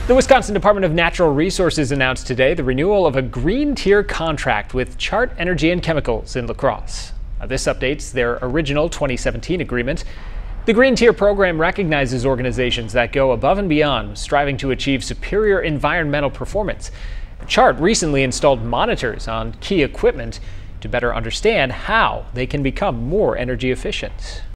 The Wisconsin Department of Natural Resources announced today the renewal of a green tier contract with Chart Energy and Chemicals in La Crosse. This updates their original 2017 agreement. The green tier program recognizes organizations that go above and beyond, striving to achieve superior environmental performance. Chart recently installed monitors on key equipment to better understand how they can become more energy efficient.